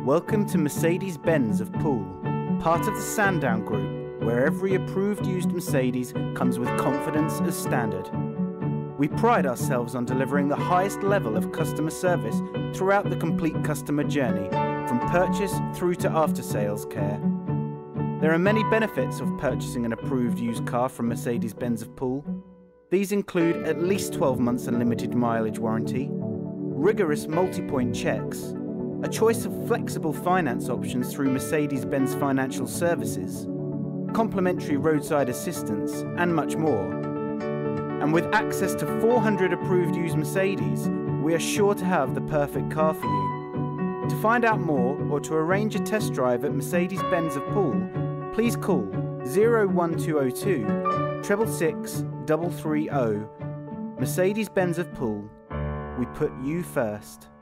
Welcome to Mercedes-Benz of Poole, part of the Sandown Group, where every approved used Mercedes comes with confidence as standard. We pride ourselves on delivering the highest level of customer service throughout the complete customer journey, from purchase through to after-sales care. There are many benefits of purchasing an approved used car from Mercedes-Benz of Poole. These include at least 12 months unlimited mileage warranty, rigorous multi-point checks, a choice of flexible finance options through Mercedes-Benz Financial Services, complimentary roadside assistance, and much more. And with access to 400 approved used Mercedes, we are sure to have the perfect car for you. To find out more or to arrange a test drive at Mercedes-Benz of Poole, please call 01202 666 330. Mercedes-Benz of Poole. We put you first.